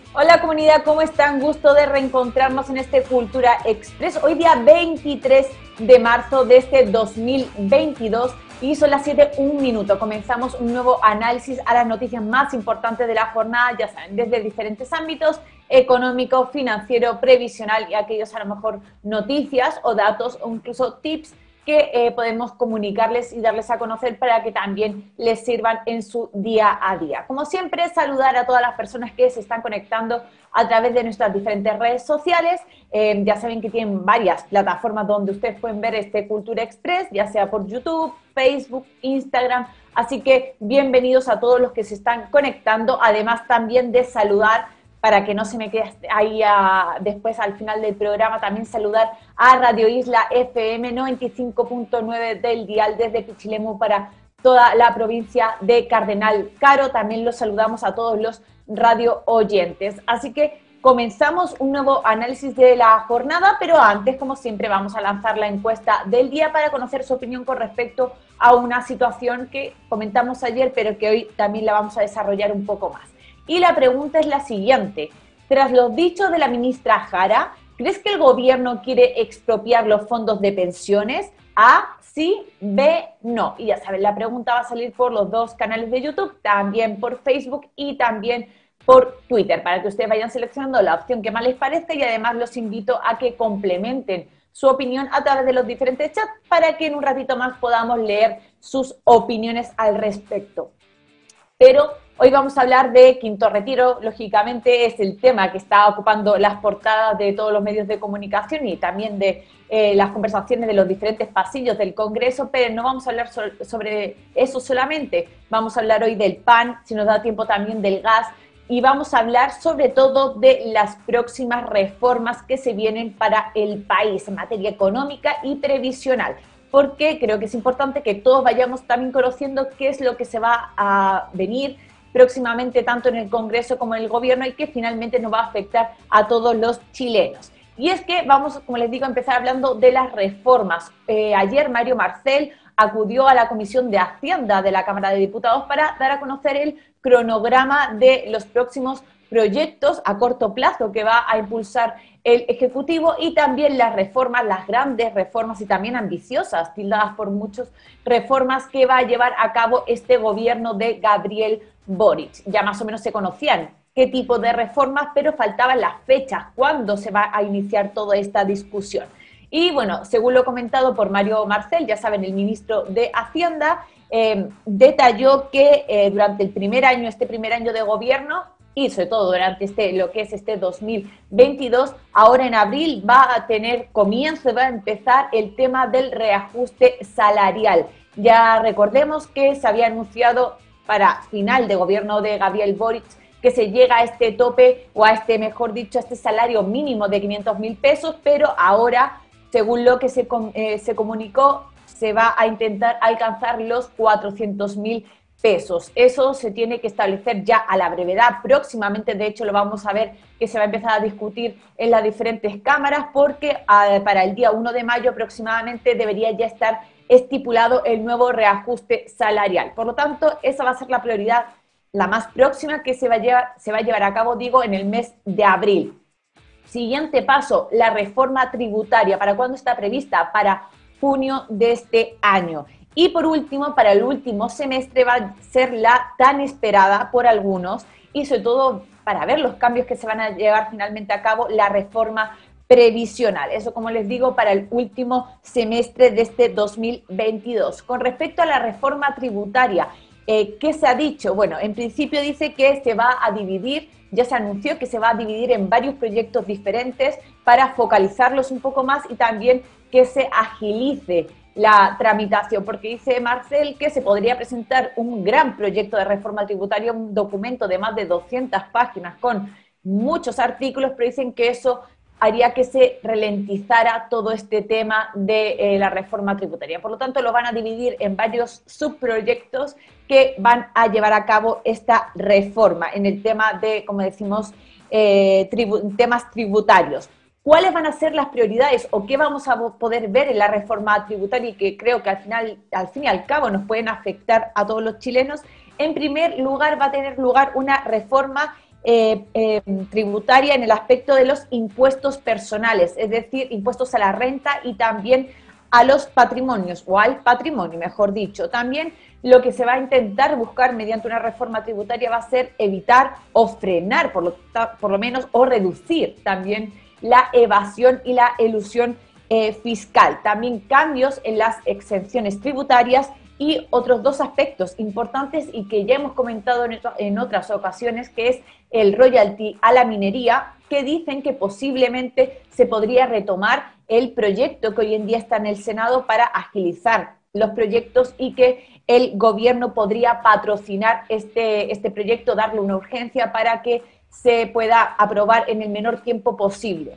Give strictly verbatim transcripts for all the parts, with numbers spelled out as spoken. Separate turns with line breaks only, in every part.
Hola comunidad, ¿cómo están? Gusto de reencontrarnos en este Cultura Express. Hoy día veintitrés de marzo de este dos mil veintidós y son las siete un minuto. Comenzamos un nuevo análisis a las noticias más importantes de la jornada, ya saben, desde diferentes ámbitos: económico, financiero, previsional y aquellos a lo mejor noticias o datos o incluso tips que eh, podemos comunicarles y darles a conocer para que también les sirvan en su día a día. Como siempre, saludar a todas las personas que se están conectando a través de nuestras diferentes redes sociales. Eh, ya saben que tienen varias plataformas donde ustedes pueden ver este Cultura Express, ya sea por YouTube, Facebook, Instagram. Así que bienvenidos a todos los que se están conectando. Además también de saludar, para que no se me quede ahí a, después al final del programa, también saludar a Radio Isla F M noventa y cinco punto nueve del dial desde Pichilemu para toda la provincia de Cardenal Caro. También los saludamos a todos los radio oyentes. Así que comenzamos un nuevo análisis de la jornada, pero antes, como siempre, vamos a lanzar la encuesta del día para conocer su opinión con respecto a una situación que comentamos ayer, pero que hoy también la vamos a desarrollar un poco más. Y la pregunta es la siguiente: tras los dichos de la ministra Jara, ¿crees que el gobierno quiere expropiar los fondos de pensiones? A, sí, B, no. Y ya saben, la pregunta va a salir por los dos canales de YouTube, también por Facebook y también por Twitter, para que ustedes vayan seleccionando la opción que más les parezca, y además los invito a que complementen su opinión a través de los diferentes chats para que en un ratito más podamos leer sus opiniones al respecto. Pero hoy vamos a hablar de Quinto Retiro. Lógicamente es el tema que está ocupando las portadas de todos los medios de comunicación y también de eh, las conversaciones de los diferentes pasillos del Congreso, pero no vamos a hablar so sobre eso solamente. Vamos a hablar hoy del P A N, si nos da tiempo también del gas, y vamos a hablar sobre todo de las próximas reformas que se vienen para el país en materia económica y previsional, porque creo que es importante que todos vayamos también conociendo qué es lo que se va a venir próximamente tanto en el Congreso como en el Gobierno y que finalmente nos va a afectar a todos los chilenos. Y es que vamos, como les digo, a empezar hablando de las reformas. Eh, ayer Mario Marcel acudió a la Comisión de Hacienda de la Cámara de Diputados para dar a conocer el cronograma de los próximos proyectos a corto plazo que va a impulsar el Ejecutivo y también las reformas, las grandes reformas y también ambiciosas, tildadas por muchos, reformas que va a llevar a cabo este gobierno de Gabriel Boric. Ya más o menos se conocían qué tipo de reformas, pero faltaban las fechas, cuándo se va a iniciar toda esta discusión. Y bueno, según lo comentado por Mario Marcel, ya saben, el ministro de Hacienda, eh, detalló que eh, durante el primer año, este primer año de gobierno, y sobre todo durante este, lo que es este dos mil veintidós, ahora en abril va a tener comienzo, va a empezar el tema del reajuste salarial. Ya recordemos que se había anunciado para final de gobierno de Gabriel Boric que se llega a este tope, o a este, mejor dicho, a este salario mínimo de quinientos mil pesos, pero ahora, según lo que se, eh, se comunicó, se va a intentar alcanzar los cuatrocientos mil pesos. Eso se tiene que establecer ya a la brevedad. Próximamente, de hecho, lo vamos a ver que se va a empezar a discutir en las diferentes cámaras, porque eh, para el día uno de mayo aproximadamente debería ya estar estipulado el nuevo reajuste salarial. Por lo tanto, esa va a ser la prioridad, la más próxima, que se va a llevar, se va a, llevar a cabo, digo, en el mes de abril. Siguiente paso, la reforma tributaria. ¿Para cuándo está prevista? Para junio de este año. Y por último, para el último semestre va a ser la tan esperada por algunos, y sobre todo para ver los cambios que se van a llevar finalmente a cabo, la reforma previsional. Eso, como les digo, para el último semestre de este dos mil veintidós. Con respecto a la reforma tributaria, eh, ¿qué se ha dicho? Bueno, en principio dice que se va a dividir, ya se anunció que se va a dividir en varios proyectos diferentes para focalizarlos un poco más y también que se agilice la tramitación, porque dice Marcel que se podría presentar un gran proyecto de reforma tributaria, un documento de más de doscientas páginas con muchos artículos, pero dicen que eso haría que se ralentizara todo este tema de eh, la reforma tributaria. Por lo tanto, lo van a dividir en varios subproyectos que van a llevar a cabo esta reforma en el tema de, como decimos, eh, tribu temas tributarios. ¿Cuáles van a ser las prioridades o qué vamos a poder ver en la reforma tributaria y que creo que al final, al fin y al cabo nos pueden afectar a todos los chilenos? En primer lugar, va a tener lugar una reforma eh, eh, tributaria en el aspecto de los impuestos personales, es decir, impuestos a la renta y también a los patrimonios, o al patrimonio, mejor dicho. También lo que se va a intentar buscar mediante una reforma tributaria va a ser evitar o frenar, por lo, por lo menos, o reducir también la evasión y la elusión eh, fiscal. También cambios en las exenciones tributarias y otros dos aspectos importantes y que ya hemos comentado en, en otras ocasiones, que es el royalty a la minería, que dicen que posiblemente se podría retomar el proyecto que hoy en día está en el Senado para agilizar los proyectos y que el gobierno podría patrocinar este, este proyecto, darle una urgencia para que se pueda aprobar en el menor tiempo posible.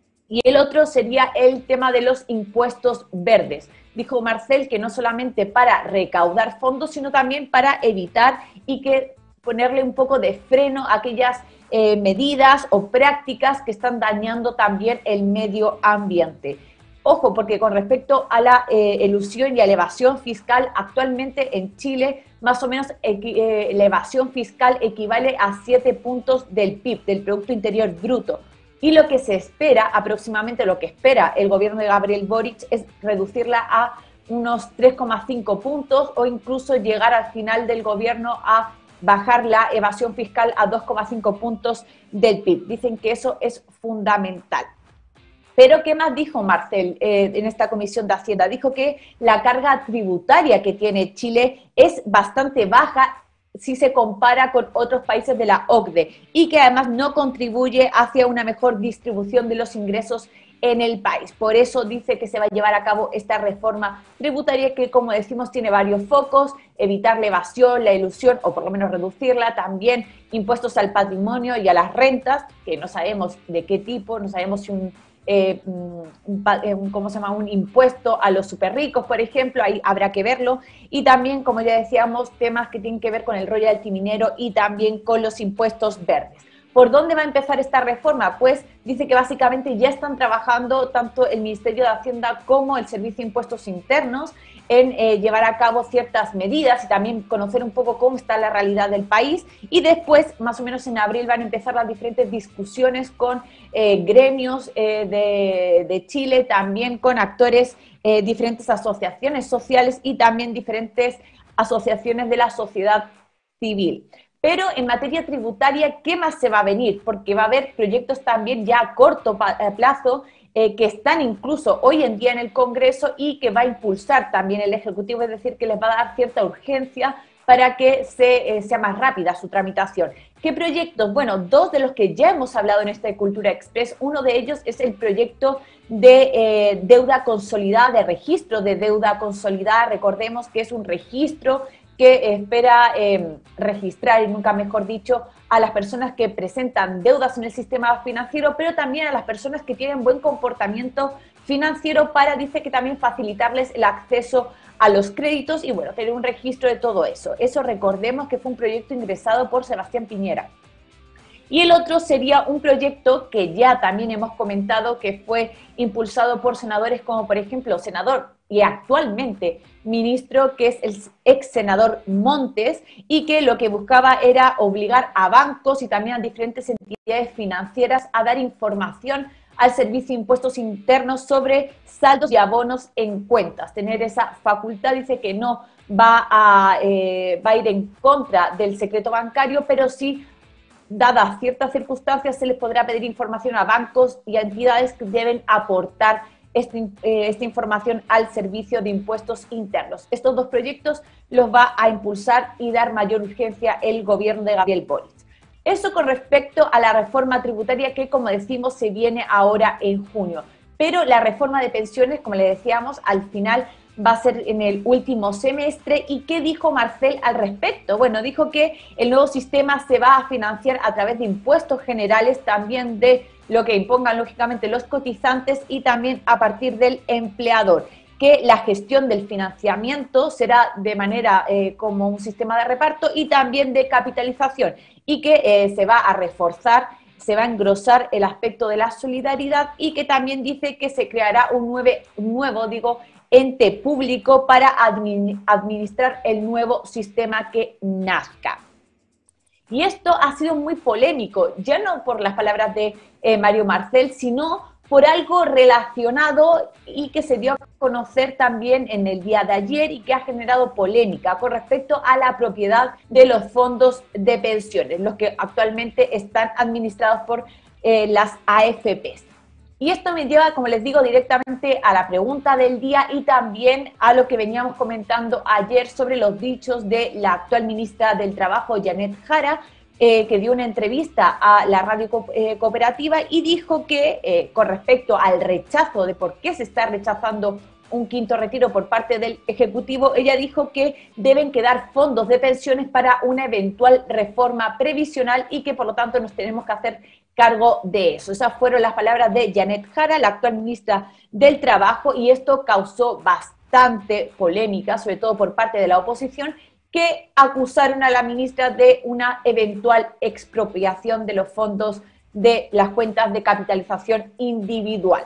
Y el otro sería el tema de los impuestos verdes. Dijo Marcel que no solamente para recaudar fondos, sino también para evitar y que ponerle un poco de freno a aquellas eh, medidas o prácticas que están dañando también el medio ambiente. Ojo, porque con respecto a la eh, elusión y a la evasión fiscal, actualmente en Chile, más o menos eh, la evasión fiscal equivale a siete puntos del P I B, del Producto Interior Bruto. Y lo que se espera, aproximadamente lo que espera el gobierno de Gabriel Boric, es reducirla a unos tres coma cinco puntos o incluso llegar al final del gobierno a bajar la evasión fiscal a dos coma cinco puntos del P I B. Dicen que eso es fundamental. Pero, ¿qué más dijo Marcel eh, en esta Comisión de Hacienda? Dijo que la carga tributaria que tiene Chile es bastante baja si se compara con otros países de la O C D E y que además no contribuye hacia una mejor distribución de los ingresos en el país. Por eso dice que se va a llevar a cabo esta reforma tributaria que, como decimos, tiene varios focos: evitar la evasión, la elusión o por lo menos reducirla, también impuestos al patrimonio y a las rentas, que no sabemos de qué tipo, no sabemos si un Eh, un, ¿cómo se llama? un impuesto a los super ricos, por ejemplo, ahí habrá que verlo, y también, como ya decíamos, temas que tienen que ver con el royalty minero y también con los impuestos verdes. ¿Por dónde va a empezar esta reforma? Pues dice que básicamente ya están trabajando tanto el Ministerio de Hacienda como el Servicio de Impuestos Internos en eh, llevar a cabo ciertas medidas y también conocer un poco cómo está la realidad del país, y después, más o menos en abril, van a empezar las diferentes discusiones con eh, gremios eh, de, de Chile, también con actores, eh, diferentes asociaciones sociales y también diferentes asociaciones de la sociedad civil. Pero en materia tributaria, ¿qué más se va a venir? Porque va a haber proyectos también ya a corto plazo eh, que están incluso hoy en día en el Congreso y que va a impulsar también el Ejecutivo, es decir, que les va a dar cierta urgencia para que se, eh, sea más rápida su tramitación. ¿Qué proyectos? Bueno, dos de los que ya hemos hablado en este Cultura Express. Uno de ellos es el proyecto de eh, deuda consolidada, de registro de deuda consolidada. Recordemos que es un registro que espera eh, registrar, y nunca mejor dicho, a las personas que presentan deudas en el sistema financiero, pero también a las personas que tienen buen comportamiento financiero para, dice que también facilitarles el acceso a los créditos y, bueno, tener un registro de todo eso. Eso recordemos que fue un proyecto ingresado por Sebastián Piñera. Y el otro sería un proyecto que ya también hemos comentado que fue impulsado por senadores como, por ejemplo, senador y actualmente ministro, que es el ex senador Montes, y que lo que buscaba era obligar a bancos y también a diferentes entidades financieras a dar información al Servicio de Impuestos Internos sobre saldos y abonos en cuentas. Tener esa facultad, dice que no va a, eh, va a ir en contra del secreto bancario, pero sí, dadas ciertas circunstancias, se les podrá pedir información a bancos y a entidades que deben aportar este, eh, esta información al Servicio de Impuestos Internos. Estos dos proyectos los va a impulsar y dar mayor urgencia el gobierno de Gabriel Boric. Eso con respecto a la reforma tributaria que, como decimos, se viene ahora en junio. Pero la reforma de pensiones, como le decíamos, al final va a ser en el último semestre. ¿Y qué dijo Marcel al respecto? Bueno, dijo que el nuevo sistema se va a financiar a través de impuestos generales, también de lo que impongan lógicamente los cotizantes y también a partir del empleador, que la gestión del financiamiento será de manera eh, como un sistema de reparto y también de capitalización, y que eh, se va a reforzar, se va a engrosar el aspecto de la solidaridad, y que también dice que se creará un nuevo, un nuevo digo, ente público para administrar el nuevo sistema que nazca. Y esto ha sido muy polémico, ya no por las palabras de eh, Mario Marcel, sino por algo relacionado y que se dio a conocer también en el día de ayer y que ha generado polémica con respecto a la propiedad de los fondos de pensiones, los que actualmente están administrados por eh, las A F Pes. Y esto me lleva, como les digo, directamente a la pregunta del día y también a lo que veníamos comentando ayer sobre los dichos de la actual ministra del Trabajo, Janet Jara, eh, que dio una entrevista a la radio co eh, cooperativa y dijo que eh, con respecto al rechazo de por qué se está rechazando un quinto retiro por parte del Ejecutivo, ella dijo que deben quedar fondos de pensiones para una eventual reforma previsional y que por lo tanto nos tenemos que hacer cargo de eso. Esas fueron las palabras de Janet Jara, la actual ministra del Trabajo, y esto causó bastante polémica, sobre todo por parte de la oposición, que acusaron a la ministra de una eventual expropiación de los fondos de las cuentas de capitalización individual.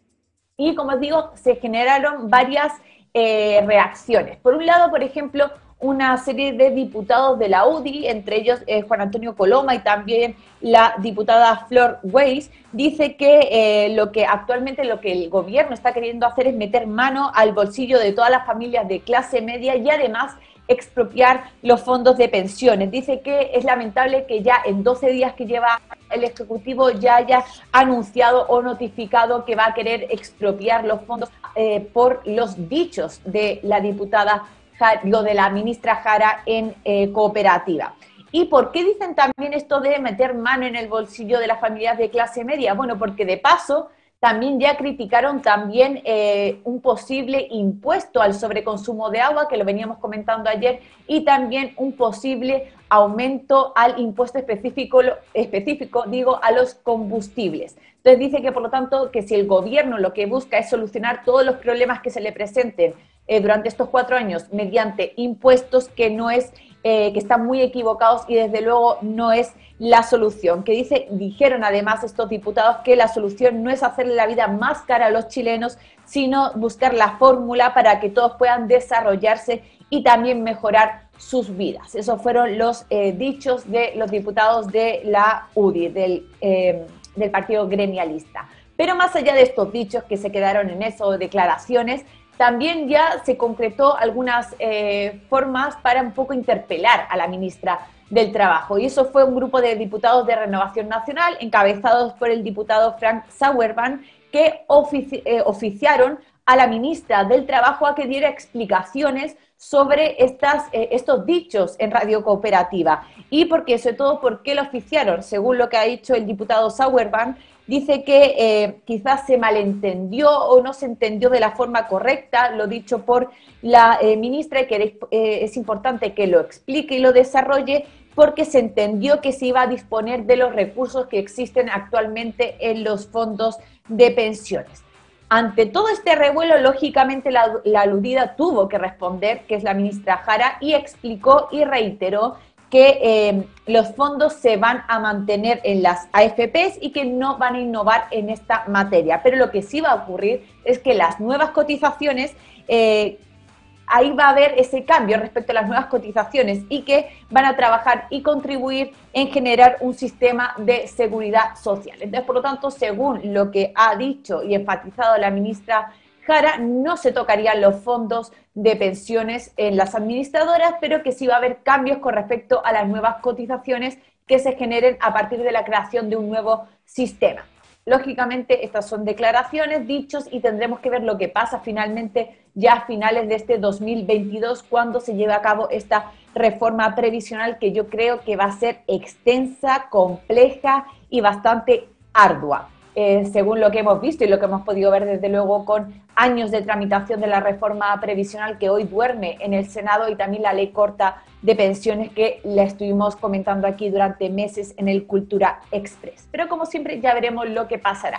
Y como os digo, se generaron varias eh, reacciones. Por un lado, por ejemplo, una serie de diputados de la U D I, entre ellos eh, Juan Antonio Coloma y también la diputada Flor Weiss, dice que eh, lo que actualmente lo que el gobierno está queriendo hacer es meter mano al bolsillo de todas las familias de clase media y además expropiar los fondos de pensiones. Dice que es lamentable que ya en doce días que lleva el Ejecutivo ya haya anunciado o notificado que va a querer expropiar los fondos eh, por los dichos de la diputada, lo de la ministra Jara en eh, cooperativa. ¿Y por qué dicen también esto de meter mano en el bolsillo de las familias de clase media? Bueno, porque de paso también ya criticaron también eh, un posible impuesto al sobreconsumo de agua, que lo veníamos comentando ayer, y también un posible aumento al impuesto específico, específico digo, a los combustibles. Entonces dice que, por lo tanto, que si el gobierno lo que busca es solucionar todos los problemas que se le presenten eh, durante estos cuatro años mediante impuestos, que no es, eh, que están muy equivocados y desde luego no es la solución. Que dice, dijeron además estos diputados que la solución no es hacerle la vida más cara a los chilenos, sino buscar la fórmula para que todos puedan desarrollarse y también mejorar sus vidas. Esos fueron los eh, dichos de los diputados de la U D I, del, eh, del Partido Gremialista. Pero más allá de estos dichos que se quedaron en eso, declaraciones, también ya se concretó algunas eh, formas para un poco interpelar a la ministra del Trabajo. Y eso fue un grupo de diputados de Renovación Nacional, encabezados por el diputado Frank Sauerban, que ofici eh, oficiaron a la ministra del Trabajo a que diera explicaciones sobre estas, eh, estos dichos en Radio Cooperativa. Y porque, sobre todo, ¿por qué lo oficiaron? Según lo que ha dicho el diputado Sauerban, dice que eh, quizás se malentendió o no se entendió de la forma correcta lo dicho por la eh, ministra y que eh, es importante que lo explique y lo desarrolle porque se entendió que se iba a disponer de los recursos que existen actualmente en los fondos de pensiones. Ante todo este revuelo, lógicamente la, la aludida tuvo que responder, que es la ministra Jara, y explicó y reiteró que eh, los fondos se van a mantener en las A F Pes y que no van a innovar en esta materia. Pero lo que sí va a ocurrir es que las nuevas cotizaciones, eh, ahí va a haber ese cambio respecto a las nuevas cotizaciones y que van a trabajar y contribuir en generar un sistema de seguridad social. Entonces, por lo tanto, según lo que ha dicho y enfatizado la ministra Jara, no se tocarían los fondos de pensiones en las administradoras, pero que sí va a haber cambios con respecto a las nuevas cotizaciones que se generen a partir de la creación de un nuevo sistema. Lógicamente, estas son declaraciones, dichos, y tendremos que ver lo que pasa finalmente ya a finales de este dos mil veintidós, cuando se lleve a cabo esta reforma previsional que yo creo que va a ser extensa, compleja y bastante ardua. Eh, según lo que hemos visto y lo que hemos podido ver desde luego con años de tramitación de la reforma previsional que hoy duerme en el Senado y también la ley corta de pensiones que la estuvimos comentando aquí durante meses en el Cultura Express. Pero como siempre ya veremos lo que pasará.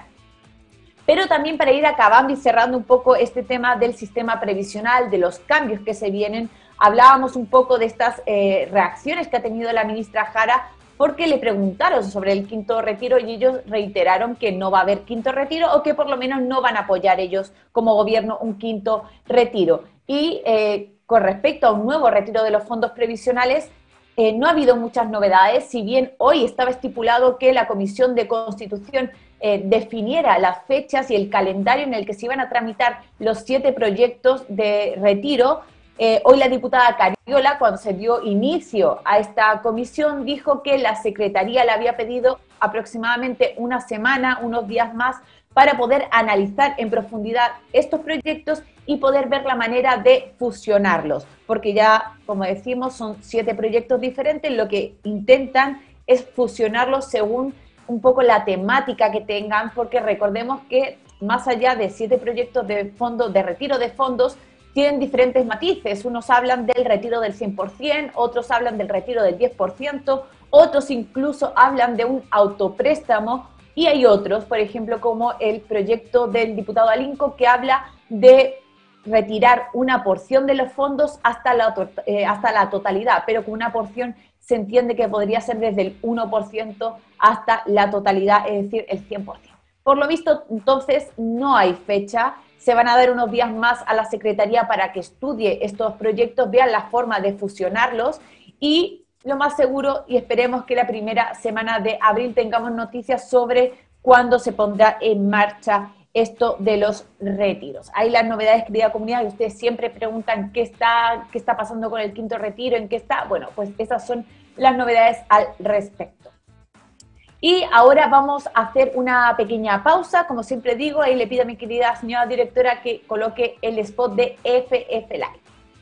Pero también para ir acabando y cerrando un poco este tema del sistema previsional, de los cambios que se vienen, hablábamos un poco de estas eh, reacciones que ha tenido la ministra Jara, porque le preguntaron sobre el quinto retiro y ellos reiteraron que no va a haber quinto retiro o que por lo menos no van a apoyar ellos como gobierno un quinto retiro. Y eh, con respecto a un nuevo retiro de los fondos previsionales, eh, no ha habido muchas novedades, si bien hoy estaba estipulado que la Comisión de Constitución eh, definiera las fechas y el calendario en el que se iban a tramitar los siete proyectos de retiro. Eh, hoy la diputada Cariola, cuando se dio inicio a esta comisión, dijo que la Secretaría le había pedido aproximadamente una semana, unos días más, para poder analizar en profundidad estos proyectos y poder ver la manera de fusionarlos, porque ya, como decimos, son siete proyectos diferentes, lo que intentan es fusionarlos según un poco la temática que tengan, porque recordemos que más allá de siete proyectos de fondos, de retiro de fondos, tienen diferentes matices. Unos hablan del retiro del cien por ciento, otros hablan del retiro del diez por ciento, otros incluso hablan de un autopréstamo, y hay otros, por ejemplo, como el proyecto del diputado Alinco, que habla de retirar una porción de los fondos hasta la, eh, hasta la totalidad, pero con una porción se entiende que podría ser desde el uno por ciento hasta la totalidad, es decir, el cien por ciento. Por lo visto, entonces, no hay fecha. Se van a dar unos días más a la Secretaría para que estudie estos proyectos, vean la forma de fusionarlos y lo más seguro, y esperemos que la primera semana de abril tengamos noticias sobre cuándo se pondrá en marcha esto de los retiros. Hay las novedades, querida comunidad, y ustedes siempre preguntan qué está, qué está pasando con el quinto retiro, en qué está. Bueno, pues esas son las novedades al respecto. Y ahora vamos a hacer una pequeña pausa, como siempre digo, ahí le pido a mi querida señora directora que coloque el spot de F F Live.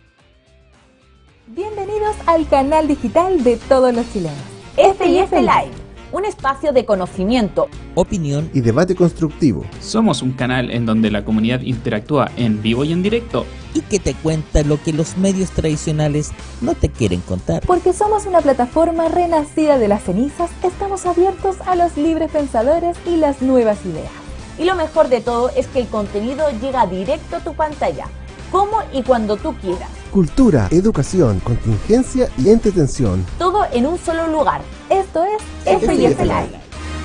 Bienvenidos al canal digital de todos los chilenos.
F y F Live, un espacio de conocimiento,
opinión
y debate constructivo.
Somos un canal en donde la comunidad interactúa en vivo y en directo
y que te cuenta lo que los medios tradicionales no te quieren contar.
Porque somos una plataforma renacida de las cenizas, estamos abiertos a los libres pensadores y las nuevas ideas.
Y lo mejor de todo es que el contenido llega directo a tu pantalla, como y cuando tú quieras.
Cultura, educación, contingencia y entretención.
Todo en un solo lugar.
Esto es
F y F Live.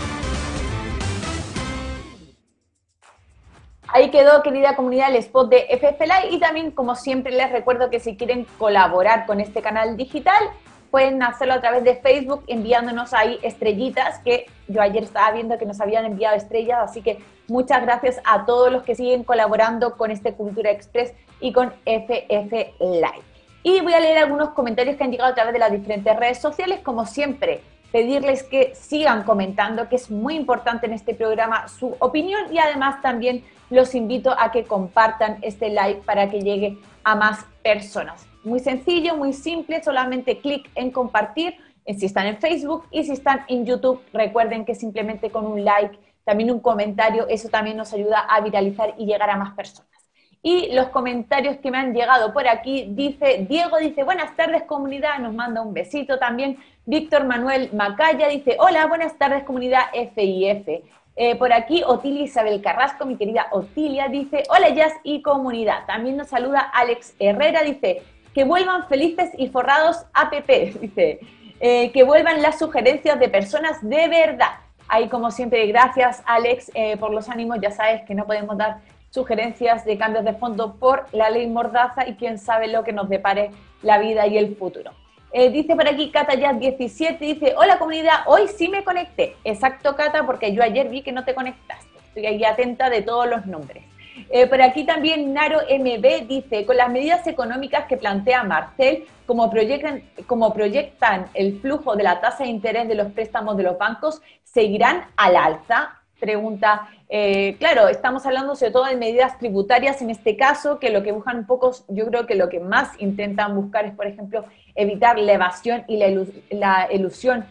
Ahí quedó, querida comunidad, el spot de F F Live, y también, como siempre, les recuerdo que si quieren colaborar con este canal digital, pueden hacerlo a través de Facebook, enviándonos ahí estrellitas, que yo ayer estaba viendo que nos habían enviado estrellas, así que muchas gracias a todos los que siguen colaborando con este Cultura Express y con F F Live. Y voy a leer algunos comentarios que han llegado a través de las diferentes redes sociales. Como siempre, pedirles que sigan comentando, que es muy importante en este programa su opinión, y además también los invito a que compartan este live para que llegue a más personas. Muy sencillo, muy simple, solamente clic en compartir si están en Facebook, y si están en YouTube, recuerden que simplemente con un like, también un comentario, eso también nos ayuda a viralizar y llegar a más personas. Y los comentarios que me han llegado por aquí, dice Diego, dice, buenas tardes comunidad, nos manda un besito también. Víctor Manuel Macaya dice, hola, buenas tardes comunidad F I F. Eh, por aquí Otilia Isabel Carrasco, mi querida Otilia, dice, hola Jazz y comunidad. También nos saluda Alex Herrera, dice, que vuelvan felices y forrados A P P, dice, eh, que vuelvan las sugerencias de personas de verdad. Ahí, como siempre, gracias Alex eh, por los ánimos. Ya sabes que no podemos dar sugerencias de cambios de fondo por la ley Mordaza, y quién sabe lo que nos depare la vida y el futuro. Eh, dice por aquí Cata Jazz diecisiete, dice, hola comunidad, hoy sí me conecté. Exacto, Cata, porque yo ayer vi que no te conectaste. Estoy ahí atenta de todos los nombres. Eh, por aquí también Naro M B dice, con las medidas económicas que plantea Marcel, como proyectan, como proyectan el flujo de la tasa de interés de los préstamos de los bancos, ¿seguirán al alza? Pregunta, eh, claro, estamos hablando sobre todo de medidas tributarias en este caso, que lo que buscan un poco, yo creo que lo que más intentan buscar es, por ejemplo, evitar la evasión y la, ilus la elusión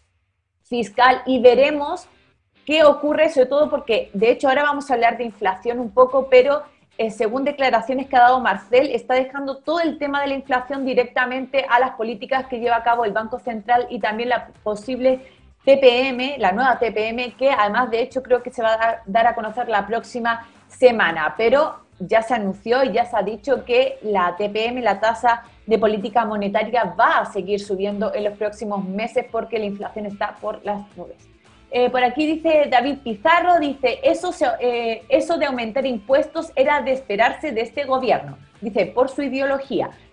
fiscal, y veremos qué ocurre, sobre todo porque, de hecho, ahora vamos a hablar de inflación un poco, pero eh, según declaraciones que ha dado Marcel, está dejando todo el tema de la inflación directamente a las políticas que lleva a cabo el Banco Central, y también la posible T P M, la nueva T P M, que además, de hecho, creo que se va a dar a conocer la próxima semana, pero ya se anunció y ya se ha dicho que la T P M, la tasa de política monetaria, va a seguir subiendo en los próximos meses porque la inflación está por las nubes. Eh, por aquí dice David Pizarro, dice, eso, se, eh, eso de aumentar impuestos era de esperarse de este gobierno, dice, por su ideología,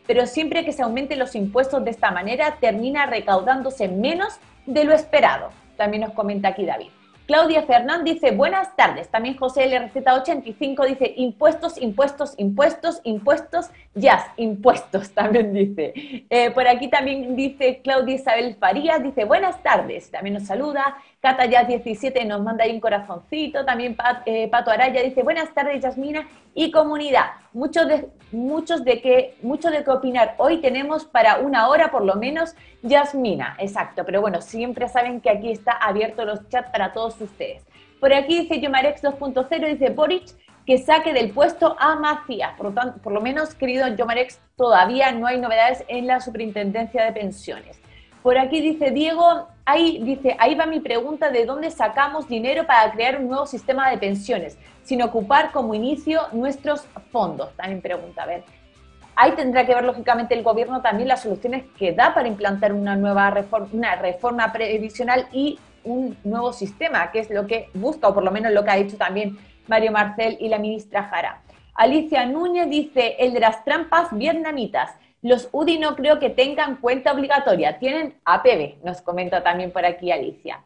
pero siempre que se aumenten los impuestos de esta manera, termina recaudándose menos de lo esperado. También nos comenta aquí David. Claudia Fernández dice, buenas tardes. También José L R Z ochenta y cinco dice, impuestos, impuestos, impuestos, impuestos, jazz, impuestos, también dice. Eh, por aquí también dice Claudia Isabel Farías, dice, buenas tardes. También nos saluda. Cata Jazz diecisiete nos manda ahí un corazoncito. También Pat, eh, Pato Araya dice, buenas tardes, Yasmina y comunidad. Muchos de, muchos de que, mucho de qué opinar hoy tenemos para una hora por lo menos, Yasmina. Exacto, pero bueno, siempre saben que aquí está abierto los chats para todos ustedes. Por aquí dice Yomarex dos punto cero, dice Boric que saque del puesto a Macías. Por lo tanto, por lo menos, querido Yomarex, todavía no hay novedades en la Superintendencia de Pensiones. Por aquí dice Diego, ahí dice, ahí va mi pregunta de dónde sacamos dinero para crear un nuevo sistema de pensiones, sin ocupar como inicio nuestros fondos. También pregunta, a ver. Ahí tendrá que ver, lógicamente, el gobierno también las soluciones que da para implantar una nueva reforma, una reforma previsional y un nuevo sistema, que es lo que busca, o por lo menos lo que ha dicho también Mario Marcel y la ministra Jara. Alicia Núñez dice, el de las trampas vietnamitas. Los U D I no creo que tengan cuenta obligatoria, tienen A P B, nos comenta también por aquí Alicia.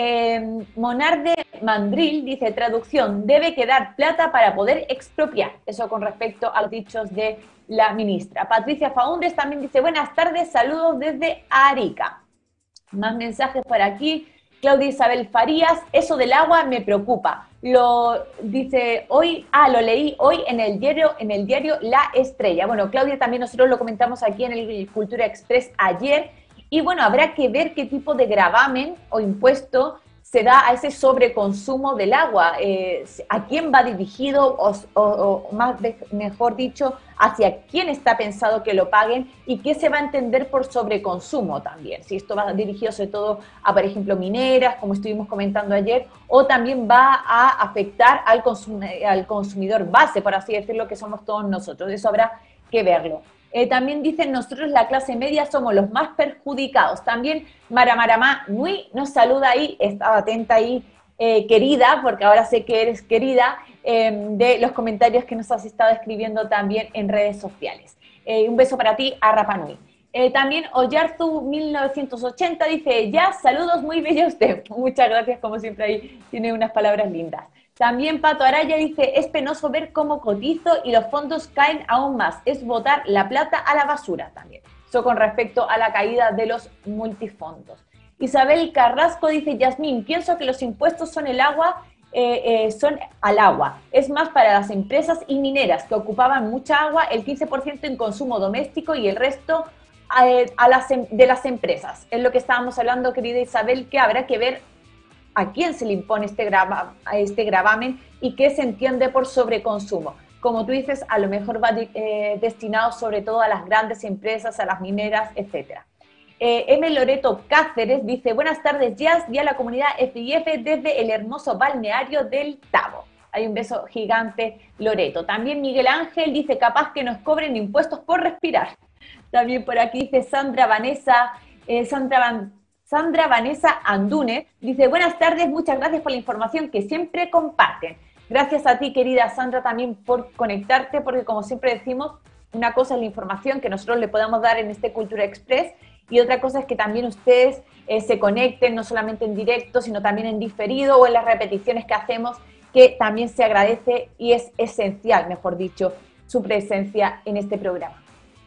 Eh, Monarde Mandril dice, traducción, debe quedar plata para poder expropiar. Eso con respecto a los dichos de la ministra. Patricia Faúndez también dice, buenas tardes, saludos desde Arica. Más mensajes por aquí. Claudia Isabel Farías, eso del agua me preocupa. Lo dice hoy, ah, lo leí hoy en el diario, en el diario La Estrella. Bueno, Claudia, también nosotros lo comentamos aquí en el Cultura Express ayer. Y bueno, habrá que ver qué tipo de gravamen o impuesto se da a ese sobreconsumo del agua. Eh, ¿A quién va dirigido o, o, o más de, mejor dicho, hacia quién está pensado que lo paguen y qué se va a entender por sobreconsumo también? Si esto va dirigido sobre todo a, por ejemplo, mineras, como estuvimos comentando ayer, o también va a afectar al, consum al consumidor base, por así decirlo, que somos todos nosotros. Eso habrá que verlo. Eh, también dicen, nosotros la clase media somos los más perjudicados. También Maramaramá Nui nos saluda ahí, estaba atenta ahí, eh, querida, porque ahora sé que eres querida, eh, de los comentarios que nos has estado escribiendo también en redes sociales. Eh, un beso para ti, a Rapa Nui. Eh, también Oyarzu mil novecientos ochenta dice, ya, saludos, muy bella usted. Muchas gracias, como siempre ahí tiene unas palabras lindas. También Pato Araya dice, es penoso ver cómo cotizo y los fondos caen aún más. Es botar la plata a la basura también. Eso con respecto a la caída de los multifondos. Isabel Carrasco dice, Yasmín, pienso que los impuestos son el agua, eh, eh, son al agua. Es más para las empresas y mineras que ocupaban mucha agua, el quince por ciento en consumo doméstico y el resto a, a las, de las empresas. Es lo que estábamos hablando, querida Isabel, que habrá que ver a quién se le impone este, grava, este gravamen y qué se entiende por sobreconsumo. Como tú dices, a lo mejor va eh, destinado sobre todo a las grandes empresas, a las mineras, etcétera. Eh, M. Loreto Cáceres dice, buenas tardes, Jazz, y a la comunidad F I F desde el hermoso balneario del Tabo. Hay un beso gigante, Loreto. También Miguel Ángel dice, capaz que nos cobren impuestos por respirar. También por aquí dice Sandra Vanessa, eh, Sandra Van Sandra Vanessa Andune dice, buenas tardes, muchas gracias por la información que siempre comparten. Gracias a ti, querida Sandra, también por conectarte, porque como siempre decimos, una cosa es la información que nosotros le podamos dar en este Cultura Express y otra cosa es que también ustedes eh, se conecten, no solamente en directo, sino también en diferido o en las repeticiones que hacemos, que también se agradece y es esencial, mejor dicho, su presencia en este programa.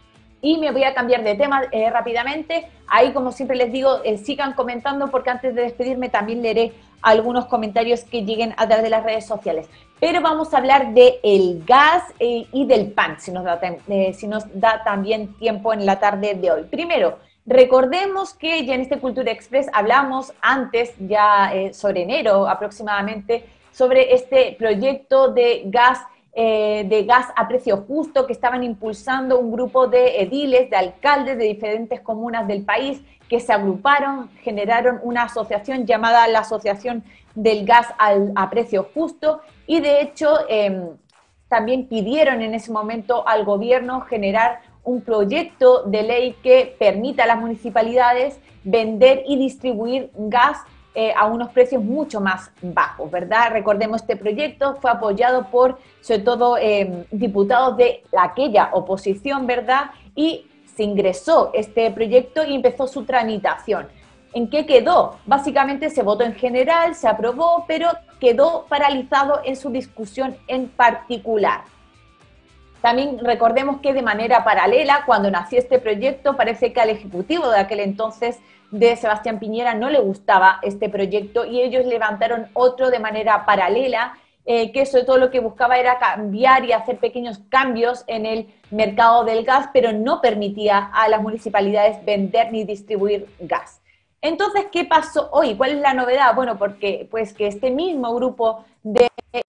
Y me voy a cambiar de tema eh, rápidamente. Ahí, como siempre les digo, eh, sigan comentando porque antes de despedirme también leeré algunos comentarios que lleguen a través de las redes sociales. Pero vamos a hablar del gas eh, y del pan, si nos, da, eh, si nos da también tiempo en la tarde de hoy. Primero, recordemos que ya en este Cultura Express hablamos antes, ya eh, sobre enero aproximadamente, sobre este proyecto de gas Eh, de gas a precio justo que estaban impulsando un grupo de ediles, de alcaldes de diferentes comunas del país que se agruparon, generaron una asociación llamada la Asociación del Gas al, a Precio Justo y de hecho eh, también pidieron en ese momento al gobierno generar un proyecto de ley que permita a las municipalidades vender y distribuir gas Eh, a unos precios mucho más bajos, ¿verdad? Recordemos, este proyecto fue apoyado por, sobre todo, eh, diputados de aquella oposición, ¿verdad? y se ingresó este proyecto y empezó su tramitación. ¿En qué quedó? Básicamente se votó en general, se aprobó, pero quedó paralizado en su discusión en particular. También recordemos que de manera paralela, cuando nació este proyecto, parece que al ejecutivo de aquel entonces de Sebastián Piñera no le gustaba este proyecto y ellos levantaron otro de manera paralela, eh, que sobre todo lo que buscaba era cambiar y hacer pequeños cambios en el mercado del gas, pero no permitía a las municipalidades vender ni distribuir gas. Entonces, ¿qué pasó hoy? ¿Cuál es la novedad? Bueno, porque pues que este mismo grupo de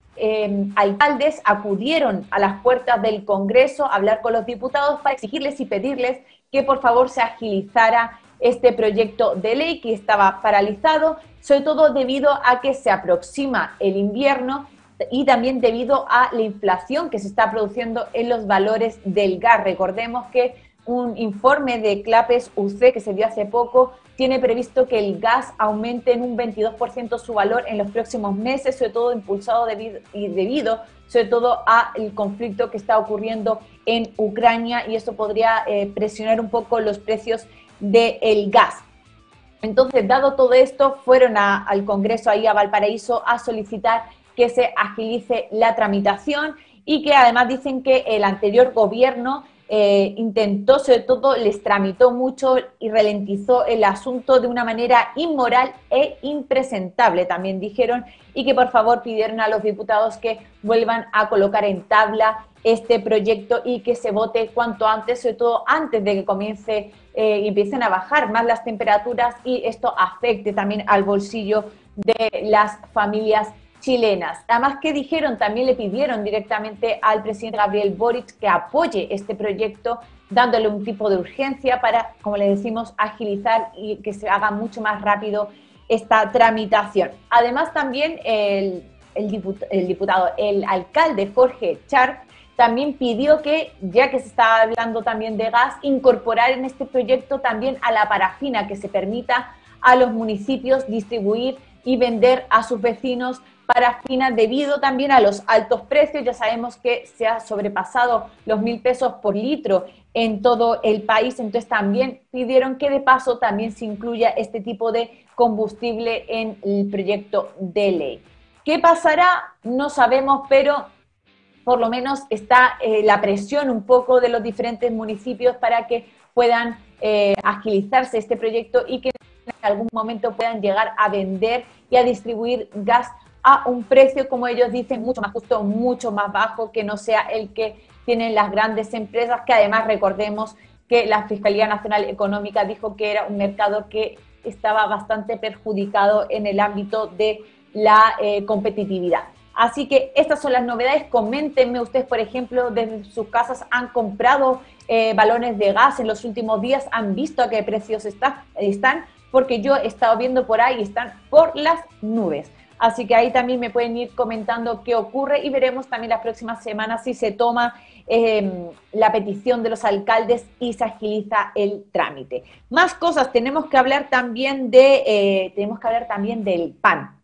eh, alcaldes acudieron a las puertas del Congreso a hablar con los diputados para exigirles y pedirles que por favor se agilizara este proyecto de ley que estaba paralizado, sobre todo debido a que se aproxima el invierno y también debido a la inflación que se está produciendo en los valores del gas. Recordemos que un informe de Clapes U C que se dio hace poco tiene previsto que el gas aumente en un veintidós por ciento su valor en los próximos meses, sobre todo impulsado debido, y debido sobre todo al conflicto que está ocurriendo en Ucrania, y eso podría eh, presionar un poco los precios del gas. Entonces, dado todo esto, fueron a, al Congreso, ahí a Valparaíso, a solicitar que se agilice la tramitación y que además dicen que el anterior gobierno Eh, intentó, sobre todo les tramitó mucho y ralentizó el asunto de una manera inmoral e impresentable, también dijeron, y que por favor pidieron a los diputados que vuelvan a colocar en tabla este proyecto y que se vote cuanto antes, sobre todo antes de que comience eh, y empiecen a bajar más las temperaturas y esto afecte también al bolsillo de las familias chilenas. Además, que dijeron, también le pidieron directamente al presidente Gabriel Boric que apoye este proyecto, dándole un tipo de urgencia para, como le decimos, agilizar y que se haga mucho más rápido esta tramitación. Además, también el, el, diputado, el diputado, el alcalde Jorge Charp, también pidió que, ya que se está hablando también de gas, incorporar en este proyecto también a la parafina, que se permita a los municipios distribuir y vender a sus vecinos parafina debido también a los altos precios. Ya sabemos que se ha sobrepasado los mil pesos por litro en todo el país, entonces también pidieron que de paso también se incluya este tipo de combustible en el proyecto de ley. ¿Qué pasará? No sabemos, pero por lo menos está eh, la presión un poco de los diferentes municipios para que puedan eh, agilizarse este proyecto y que en algún momento puedan llegar a vender y a distribuir gas a un precio, como ellos dicen, mucho más justo, mucho más bajo, que no sea el que tienen las grandes empresas, que además recordemos que la Fiscalía Nacional Económica dijo que era un mercado que estaba bastante perjudicado en el ámbito de la eh, competitividad. Así que estas son las novedades. Coméntenme ustedes, por ejemplo, desde sus casas han comprado eh, balones de gas en los últimos días, han visto a qué precios está, están, porque yo he estado viendo por ahí, están por las nubes. Así que ahí también me pueden ir comentando qué ocurre y veremos también las próximas semanas si se toma eh, la petición de los alcaldes y se agiliza el trámite. Más cosas, tenemos que hablar también de, eh, tenemos que hablar también del pan,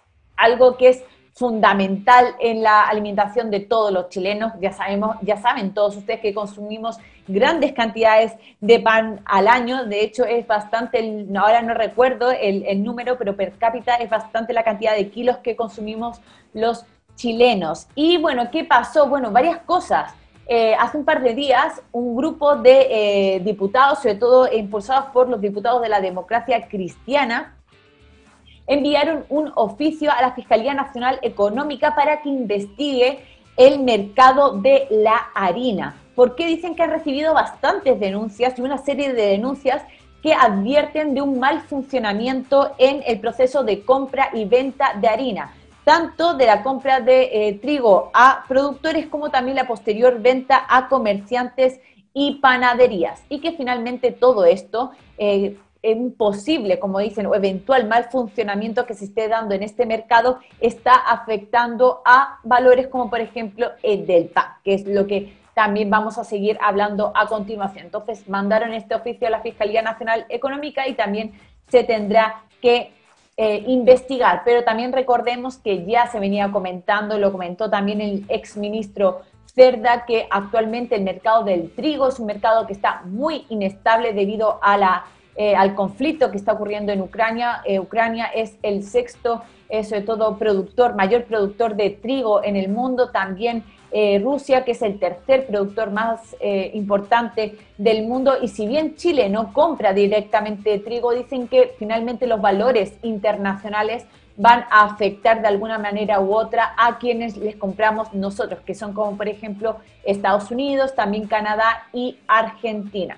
algo que es fundamental en la alimentación de todos los chilenos. Ya sabemos, ya saben todos ustedes que consumimos grandes cantidades de pan al año. De hecho, es bastante, ahora no recuerdo el, el número, pero per cápita es bastante la cantidad de kilos que consumimos los chilenos. Y bueno, ¿qué pasó? Bueno, varias cosas. Eh, hace un par de días, un grupo de eh, diputados, sobre todo impulsados por los diputados de la Democracia Cristiana, enviaron un oficio a la Fiscalía Nacional Económica para que investigue el mercado de la harina. Porque dicen que han recibido bastantes denuncias y una serie de denuncias que advierten de un mal funcionamiento en el proceso de compra y venta de harina, tanto de la compra de eh, trigo a productores como también la posterior venta a comerciantes y panaderías. Y que finalmente todo esto eh, imposible, como dicen, o eventual mal funcionamiento que se esté dando en este mercado está afectando a valores como por ejemplo el del pan, que es lo que también vamos a seguir hablando a continuación. Entonces mandaron este oficio a la Fiscalía Nacional Económica y también se tendrá que eh, investigar, pero también recordemos que ya se venía comentando, lo comentó también el exministro Cerda, que actualmente el mercado del trigo es un mercado que está muy inestable debido a la, eh, al conflicto que está ocurriendo en Ucrania. Eh, Ucrania es el sexto, eh, sobre todo, productor, mayor productor de trigo en el mundo. También eh, Rusia, que es el tercer productor más eh, importante del mundo. Y si bien Chile no compra directamente trigo, dicen que finalmente los valores internacionales van a afectar de alguna manera u otra a quienes les compramos nosotros, que son como por ejemplo Estados Unidos, también Canadá y Argentina.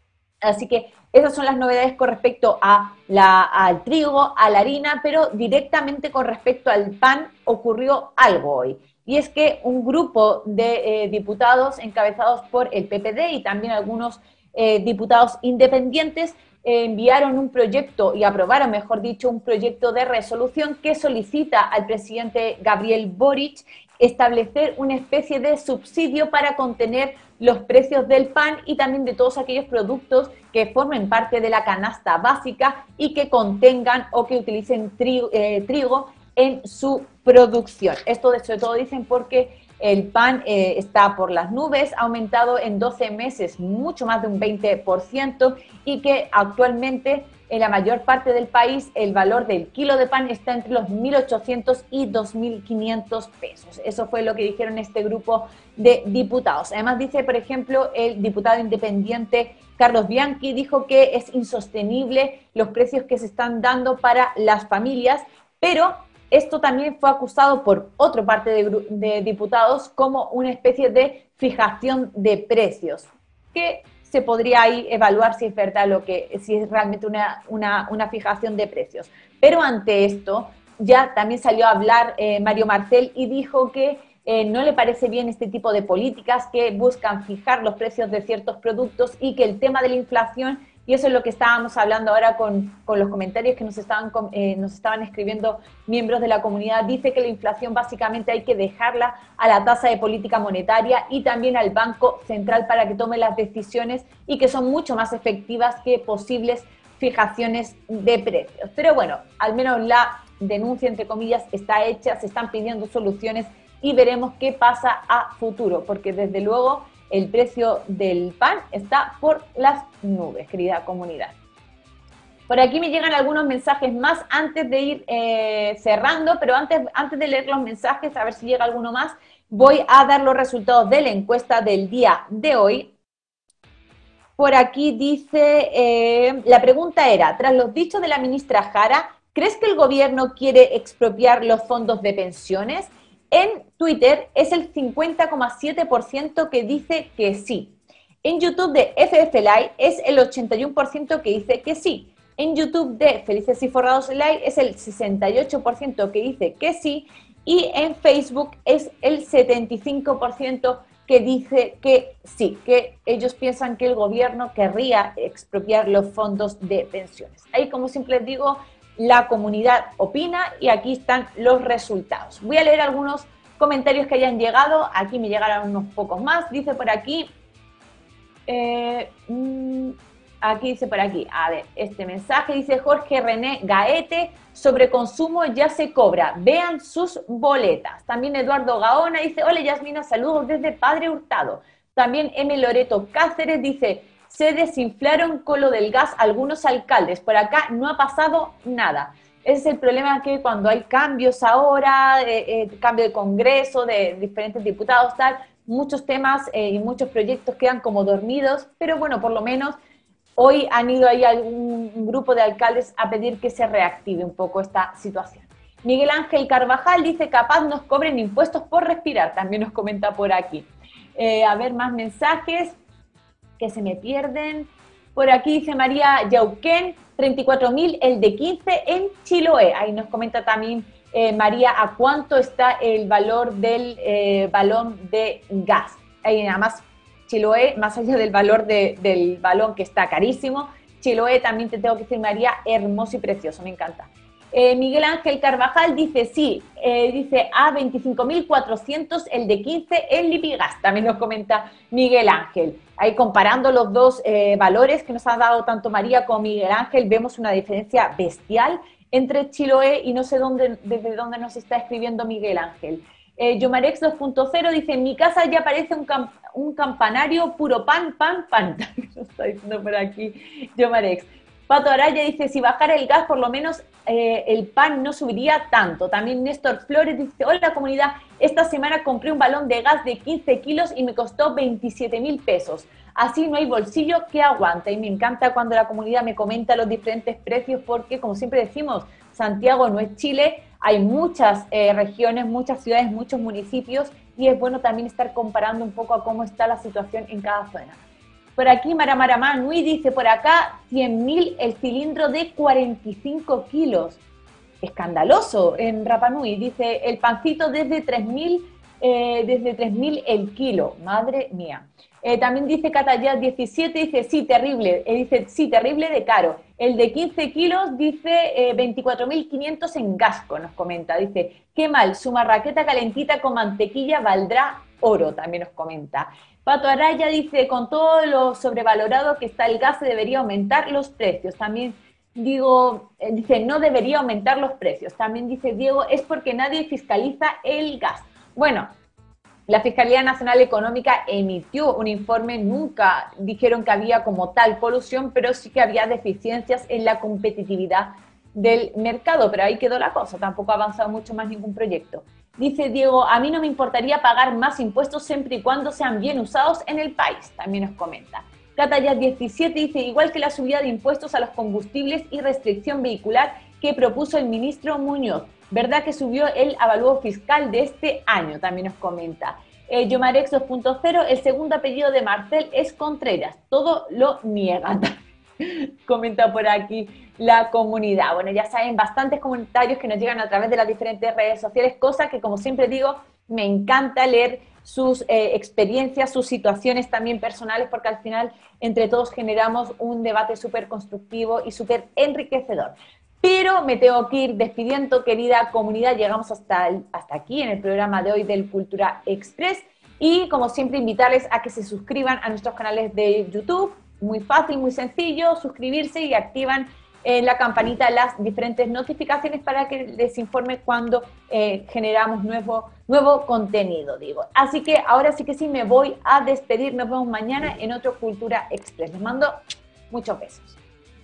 Así que esas son las novedades con respecto a la, al trigo, a la harina, pero directamente con respecto al pan ocurrió algo hoy. Y es que un grupo de eh, diputados encabezados por el P P D y también algunos eh, diputados independientes enviaron un proyecto y aprobaron, mejor dicho, un proyecto de resolución que solicita al presidente Gabriel Boric establecer una especie de subsidio para contener los precios del pan y también de todos aquellos productos que formen parte de la canasta básica y que contengan o que utilicen trigo, eh, trigo en su producción. Esto sobre todo dicen porque el pan eh, está por las nubes, ha aumentado en doce meses mucho más de un veinte por ciento y que actualmente en la mayor parte del país el valor del kilo de pan está entre los mil ochocientos y dos mil quinientos pesos. Eso fue lo que dijeron este grupo de diputados. Además dice, por ejemplo, el diputado independiente Carlos Bianchi dijo que es insostenible los precios que se están dando para las familias, pero esto también fue acusado por otra parte de, de diputados como una especie de fijación de precios, que se podría ahí evaluar si es verdad lo que, si es realmente una, una, una fijación de precios. Pero ante esto, ya también salió a hablar eh, Mario Marcel y dijo que eh, no le parece bien este tipo de políticas que buscan fijar los precios de ciertos productos y que el tema de la inflación, y eso es lo que estábamos hablando ahora con, con los comentarios que nos estaban, eh, nos estaban escribiendo miembros de la comunidad, dice que la inflación básicamente hay que dejarla a la tasa de política monetaria y también al Banco Central para que tome las decisiones y que son mucho más efectivas que posibles fijaciones de precios. Pero bueno, al menos la denuncia, entre comillas, está hecha, se están pidiendo soluciones y veremos qué pasa a futuro, porque desde luego el precio del pan está por las nubes, querida comunidad. Por aquí me llegan algunos mensajes más antes de ir eh, cerrando, pero antes, antes de leer los mensajes, a ver si llega alguno más, voy a dar los resultados de la encuesta del día de hoy. Por aquí dice, eh, la pregunta era, tras los dichos de la ministra Jara, ¿crees que el gobierno quiere expropiar los fondos de pensiones? En Twitter es el cincuenta coma siete por ciento que dice que sí. En YouTube de F F Live es el ochenta y uno por ciento que dice que sí. En YouTube de Felices y Forrados Live es el sesenta y ocho por ciento que dice que sí. Y en Facebook es el setenta y cinco por ciento que dice que sí, que ellos piensan que el gobierno querría expropiar los fondos de pensiones. Ahí, como siempre les digo, la comunidad opina y aquí están los resultados. Voy a leer algunos comentarios que hayan llegado. Aquí me llegaron unos pocos más. Dice por aquí, eh, aquí dice por aquí, a ver, este mensaje dice Jorge René Gaete, sobre consumo ya se cobra, vean sus boletas. También Eduardo Gaona dice, hola Yasmina, saludos desde Padre Hurtado. También M. Loreto Cáceres dice, se desinflaron con lo del gas algunos alcaldes, por acá no ha pasado nada. Ese es el problema, que cuando hay cambios ahora, eh, eh, cambio de congreso, de diferentes diputados, tal, muchos temas eh, y muchos proyectos quedan como dormidos, pero bueno, por lo menos hoy han ido ahí algún grupo de alcaldes a pedir que se reactive un poco esta situación. Miguel Ángel Carvajal dice, capaz nos cobren impuestos por respirar, también nos comenta por aquí. Eh, a ver, más mensajes que se me pierden. Por aquí dice María Yauquén, treinta y cuatro mil el de quince en Chiloé. Ahí nos comenta también eh, María a cuánto está el valor del eh, balón de gas. Ahí nada más Chiloé, más allá del valor de, del balón que está carísimo, Chiloé también te tengo que decir, María, hermoso y precioso, me encanta. Eh, Miguel Ángel Carvajal dice, sí, eh, dice a veinticinco mil cuatrocientos el de quince en Lipigas, también nos comenta Miguel Ángel. Ahí comparando los dos eh, valores que nos ha dado tanto María como Miguel Ángel, vemos una diferencia bestial entre Chiloé y no sé dónde, desde dónde nos está escribiendo Miguel Ángel. Eh, Yomarex dos punto cero dice, en mi casa ya parece un, camp un campanario puro pan, pan, pan. Lo está diciendo por aquí Yomarex. Pato Araya dice, si bajara el gas, por lo menos eh, el pan no subiría tanto. También Néstor Flores dice, hola comunidad, esta semana compré un balón de gas de quince kilos y me costó veintisiete mil pesos. Así no hay bolsillo que aguante. Y me encanta cuando la comunidad me comenta los diferentes precios porque, como siempre decimos, Santiago no es Chile, hay muchas eh, regiones, muchas ciudades, muchos municipios y es bueno también estar comparando un poco a cómo está la situación en cada zona. Por aquí Maramara Nui dice, por acá cien mil el cilindro de cuarenta y cinco kilos. Escandaloso en Rapa Nui. Dice, el pancito desde tres mil eh, desde tres mil el kilo. Madre mía. Eh, también dice Catayas diecisiete, dice, sí, terrible. Eh, dice, sí, terrible de caro. El de quince kilos dice eh, veinticuatro mil quinientos en Gasco, nos comenta. Dice, qué mal, su marraqueta calentita con mantequilla valdrá oro, también nos comenta. Pato Araya dice, con todo lo sobrevalorado que está el gas, se debería aumentar los precios. También digo, eh, dice, no debería aumentar los precios. También dice Diego, es porque nadie fiscaliza el gas. Bueno, la Fiscalía Nacional Económica emitió un informe, nunca dijeron que había como tal colusión, pero sí que había deficiencias en la competitividad del mercado, pero ahí quedó la cosa, tampoco ha avanzado mucho más ningún proyecto. Dice Diego, a mí no me importaría pagar más impuestos siempre y cuando sean bien usados en el país, también nos comenta. Catayas diecisiete dice, igual que la subida de impuestos a los combustibles y restricción vehicular que propuso el ministro Muñoz, ¿verdad que subió el avalúo fiscal de este año? También nos comenta. Eh, Yomarex dos punto cero, el segundo apellido de Marcel es Contreras, todo lo niegan. Comenta por aquí la comunidad. Bueno, ya saben, bastantes comentarios que nos llegan a través de las diferentes redes sociales, cosa que, como siempre digo, me encanta leer sus eh, experiencias, sus situaciones también personales, porque al final entre todos generamos un debate súper constructivo y súper enriquecedor. Pero me tengo que ir despidiendo, querida comunidad. Llegamos hasta, el, hasta aquí en el programa de hoy del Cultura Express. Y como siempre, invitarles a que se suscriban a nuestros canales de YouTube. Muy fácil, muy sencillo, suscribirse y activan en la campanita las diferentes notificaciones para que les informe cuando eh, generamos nuevo, nuevo contenido, digo. Así que ahora sí que sí me voy a despedir. Nos vemos mañana en otro Cultura Express. Les mando muchos besos.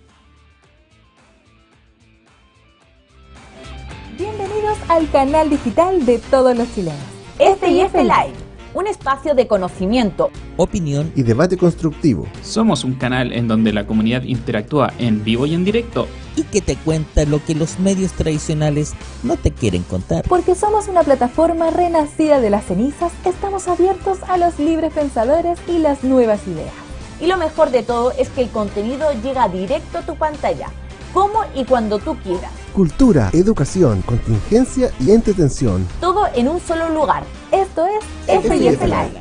Bienvenidos al canal digital de todos los chilenos.
Este y este Live, un espacio de conocimiento,
opinión
y debate constructivo.
Somos un canal en donde la comunidad interactúa en vivo y en directo.
y que te cuenta lo que los medios tradicionales no te quieren contar.
Porque somos una plataforma renacida de las cenizas, estamos abiertos a los libres pensadores y las nuevas ideas.
Y lo mejor de todo es que el contenido llega directo a tu pantalla, como y cuando tú quieras.
Cultura, educación, contingencia y entretención.
Todo en un solo lugar.
Esto es
F y F Live.